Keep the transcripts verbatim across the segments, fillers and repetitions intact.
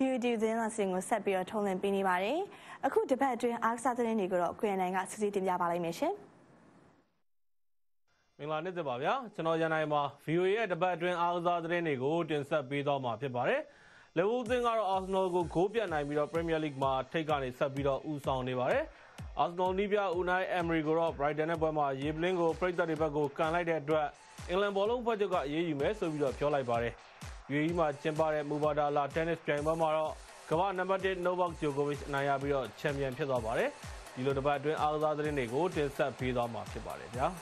Video သတင်းစာစင်ကိုဆက်ပြီးတော့ထုံးလင်းပေးနေပါတယ်။အခုတစ်ပတ်အတွင်းအားကစားသတင်းတွေကိုတော့ကိုရနိုင်ကစစ်စစ်တင်ပြပါလိမ့်မယ်ရှင်။မင်္ဂလာနေ့ပါဗျာ။ကျွန်တော်ရန်နိုင်ပါ V O A ရဲ့တစ်ပတ်အတွင်းအားကစားသတင်းတွေကိုတင်ဆက်ပေးတော့မှာဖြစ်ပါတယ်။ Liverpool သင်းကတော့ Arsenal ကိုဂိုးပြတ်နိုင်ပြီးတော့ Premier League မှာထိပ်ကနေဆက်ပြီးတော့ဦးဆောင်နေပါတယ်။ Arsenal နီးပြ Unai Emery ကိုတော့ Brighton နဲ့ပွဲမှာရေပလင်းကိုပရိသတ်တွေဘက်ကိုကန်လိုက်တဲ့အတွက်အင်္ဂလန်ဘောလုံးဖွဲ့ချုပ်ကအရေးယူမယ်ဆိုပြီးတော့ပြောလိုက်ပါတယ်။ U A E မှာကျင်းပတဲ့ Mubadala Tennis ပြိုင်ပွဲမှာတော့ကမ္ဘာနံပါတ်one Novak Djokovic အနိုင်ရပြီးတော့ချန်ပီယံဖြစ်သွားပါတယ်။ဒီလိုတစ်ပတ်အတွင်းအားကစားသတင်းတွေကိုတင်ဆက်ပေးသွားမှာဖြစ်ပါတယ်ဗျာ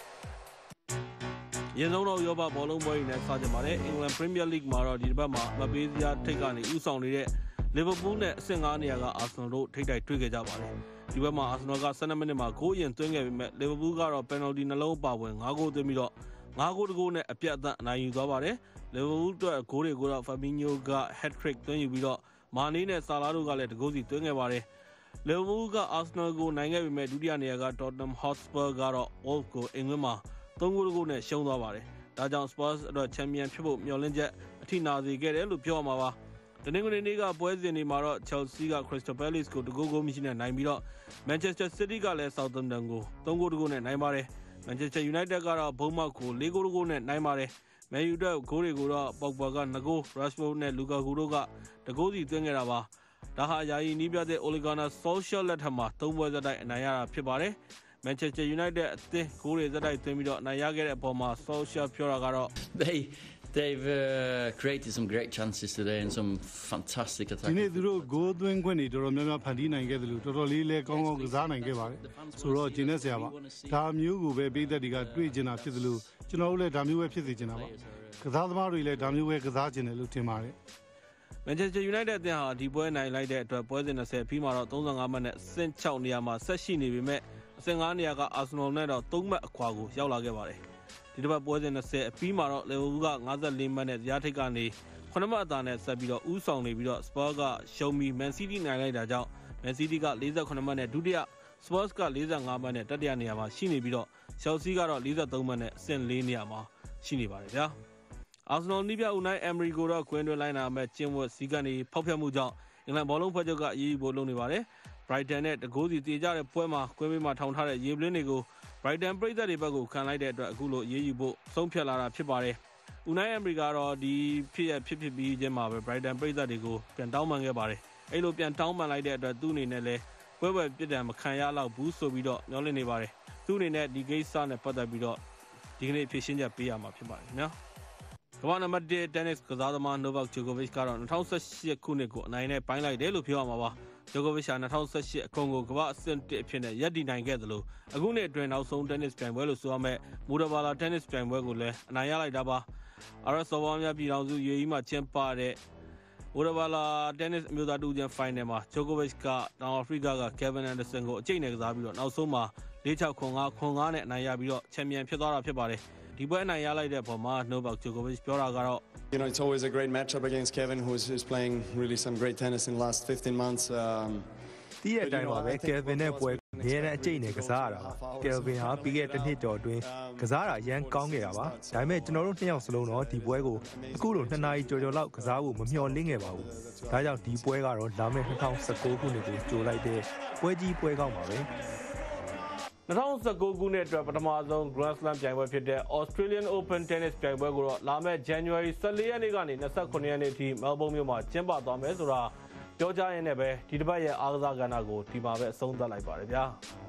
။ရင်းဆုံးတော့ရောဘဘောလုံးပွဲတွေနဲ့စကြပါတယ်။အင်္ဂလန် Premier League မှာတော့ဒီတစ်ပတ်မှာမပေးစရာထိပ်ကနေဦးဆောင်နေတဲ့ Liverpool နဲ့အဆင့်fiveနေရာက Arsenal တို့ထိပ်တိုက်တွေ့ခဲ့ကြပါတယ်။ဒီဘက်မှာ Arsenal ကtwelveမိနစ်မှာဂိုးရင်သွင်းခဲ့ပေမဲ့ Liverpool ကတော့ penalty နှလုံးပါဝင်fiveဂိုးသွင်းပြီးတော့fiveဂိုးတဂိုးနဲ့အပြတ်အသတ်အနိုင်ယူသွားပါတယ်။ Liverpool အတွက်ဂိုးတွေကိုတော့ Fabinho က hat-trick သွင်းယူပြီးတော့မာနီးနဲ့ဆာလာတို့ကလည်းတဂိုးစီသွင်းခဲ့ပါတယ်။ Liverpool က Arsenal ကိုနိုင်ခဲ့ပေမဲ့ဒုတိယနေရာက Tottenham Hotspur ကတော့ Wolves ကိုအင်္ဂလန်မှာthreeဂိုးတဂိုးနဲ့ရှုံးသွားပါတယ်။ဒါကြောင့် Spurs အတွက်ချန်ပီယံဖြစ်ဖို့မျှော်လင့်ချက်အထိနာစေခဲ့တယ်လို့ပြောရမှာပါ။တနင်္ဂနွေနေ့ကပွဲစဉ်တွေမှာတော့ Chelsea က Crystal Palace ကိုတဂိုးဂိုးမရှိနဲ့နိုင်ပြီးတော့ Manchester City ကလည်း Southampton ကိုthreeဂိုးတဂိုးနဲ့နိုင်ပါတယ်။ Manchester United ကတော့ Bournemouth ကိုfourဂိုးတဂိုးနဲ့နိုင်ပါတယ်။ Man U အတွက်ဂိုးတွေကိုတော့ Pogba ကtwoဂိုး Rashford နဲ့ Lukaku တို့ကတဂိုးစီသွင်းခဲ့တာပါ။ဒါဟာယာယီနီးပြတဲ့ Ole Gunnar Solskjaer လက်ထက်မှာthreeပွဲဆက်တိုက်အနိုင်ရတာဖြစ်ပါတယ်။ Manchester United အသင်းဂိုးတွေဆက်တိုက်သွင်းပြီးတော့အနိုင်ရခဲ့တဲ့အပေါ်မှာ Solskjaer ပြောတာကတော့ They they've uh, created some great chances today and some fantastic attacks. ဒီနေ့သူတို့ဂိုးသွင်းခွင့်တွေတော်တော်များများဖန်တီးနိုင်ခဲ့တယ်လို့တော်တော်လေးလဲကောင်းကောင်းကစားနိုင်ခဲ့ပါတယ်။ဆိုတော့ကျင်းနေစရာပါ။ဒါမျိုးကိုပဲပြည်သက်တွေကတွေ့ကျင်တာဖြစ်သလိုကျွန်တော်တို့လည်းဒါမျိုးပဲဖြစ်စေချင်တာပါ။ကစားသမားတွေလည်းဒါမျိုးပဲကစားကျင်တယ်လို့ထင်ပါတယ်။ Manchester United အသင်းဟာဒီပွဲနိုင်လိုက်တဲ့အတွက်ပွဲစဉ်twentyပြီးမှာတော့thirty-fiveမှတ်နဲ့အဆင့်sixနေရာမှာဆက်ရှိနေပေမဲ့အဆင့်fiveနေရာက Arsenal နဲ့တော့threeမှတ်အကွာကိုရောက်လာခဲ့ပါတယ်။ဒီတစ်ပတ်ပွဲစဉ်twentyအပြီးမှာတော့ Liverpool ကfifty-fourမှတ်နဲ့ဇယားထိပ်ကနေsevenမှတ်အသာနဲ့ဆက်ပြီးတော့ဦးဆောင်နေပြီးတော့ Spurs ကရှုံးပြီး Man City နိုင်လိုက်တာကြောင့် Man City ကforty-sevenမှတ်နဲ့ဒုတိယ Spurs ကforty-fiveမှတ်နဲ့တတိယနေရာမှာရှိနေပြီးတော့ Chelsea ကတော့forty-threeမှတ်နဲ့အဆင့်fourနေရာမှာရှိနေပါတယ်ဗျာ။ Arsenal နီးပြ Unai Emery ကိုတော့ကွင်းတွင်းလိုက်နာမဲ့ကျင်းဝတ်စည်းကမ်းတွေဖောက်ဖျက်မှုကြောင့်အင်္ဂလန်ဘောလုံးဖွဲ့ချုပ်ကအရေးယူဖို့လုပ်နေပါတယ်။ Brighton နဲ့တဂိုးစီတည်ကြတဲ့ပွဲမှာကွင်းဘေးမှာထောင်ထားတဲ့ရေပလင်းတွေကို Brighton ပရိသတ်တွေဘက်ကိုခံလိုက်တဲ့အတွက်အခုလိုရေးယူဖို့ဆုံးဖြတ်လာတာဖြစ်ပါတယ်။ Unai Emery ကတော့ဒီဖြစ်ရဖြစ်ဖြစ်ပြီးချင်းမှာပဲ Brighton ပရိသတ်တွေကိုပြန်တောင်းပန်ခဲ့ပါတယ်။အဲ့လိုပြန်တောင်းပန်လိုက်တဲ့အတွက်သူ့အနေနဲ့လည်းပွဲပွဲပြစ်ဒဏ်မခံရတော့ဘူးဆိုပြီးတော့မျှော်လင့်နေပါတယ်။သူ့အနေနဲ့ဒီကိစ္စနဲ့ပတ်သက်ပြီးတော့ဒီကနေ့ဖြေရှင်းချက်ပေးရမှာဖြစ်ပါတယ်ခင်ဗျာ။ကမ္ဘာနံပါတ်one tennis ကစားသမား Novak Djokovic ကတော့twenty eighteenခုနှစ်ကိုအနိုင်နဲ့ပိုင်းလိုက်တယ်လို့ပြောရမှာပါ။ Djokovic ဟာtwenty eighteenအကုန်ကိုကမ္ဘာအဆင့်oneအဖြစ်နဲ့ရပ်တည်နိုင်ခဲ့သလိုအခုနှစ်အတွင်းနောက်ဆုံး tennis ပြိုင်ပွဲလို့ဆိုရမယ့် Mubadala Tennis ပြိုင်ပွဲကိုလည်းအနိုင်ရလိုက်တာပါ။ အာရပ်စော်ဘွားများပြည်ထောင်စု U A E မှာကျင်းပတဲ့ Mubadala Tennis အမျိုးသားတူချင်း Final မှာ Djokovic ကတောင်အာဖရိကက Kevin Anderson ကိုအကျိတ်နဲ့ကစားပြီးတော့နောက်ဆုံးမှာfour six, four five, four fiveနဲ့အနိုင်ရပြီးတော့ချန်ပီယံဖြစ်သွားတာဖြစ်ပါတယ်။ဒီပွဲအနိုင်ရလိုက်တဲ့အပေါ်မှာ Novak Djokovic ပြောတာကတော့ You know, it's always a great matchup against Kevin, who's, who's playing really some great tennis in the last fifteen months. Um, ဒီရဲ့အတိုင်းပါပဲ Kevin နဲ့ပွဲအများနဲ့အကျိတ်နဲ့ကစားရတာပါ Kevin ဟာပြီးခဲ့တဲ့နှစ်ကျော်အတွင်းကစားတာအရန်ကောင်းခဲ့တာပါဒါပေမဲ့ကျွန်တော်တို့နှစ်ယောက်စလုံးတော့ဒီပွဲကိုအခုလိုtwoနာရီကျော်ကျော်လောက်ကစားဖို့မမျှော်လင့်ခဲ့ပါဘူးဒါကြောင့်ဒီပွဲကတော့လာမယ့်twenty nineteenခုနှစ်ကိုကြိုလိုက်တဲ့ပွဲကြီးပွဲကောင်းပါပဲ twenty nineteenခုနှစ်အတွက်ပထမဆုံး Grand Slam ပြိုင်ပွဲဖြစ်တဲ့ Australian Open Tennis ပြိုင်ပွဲကိုတော့လာမယ့် January fourteenရက်နေ့ကနေtwenty-sevenရက်နေ့အထိ Melbourne မြို့မှာကျင်းပသွားမယ်ဆိုတာပြောကြားရင်းနဲ့ပဲဒီတစ်ပတ်ရဲ့အားကစားကဏ္ဍကိုဒီမှာပဲအဆုံးသတ်လိုက်ပါတယ်ဗျာ။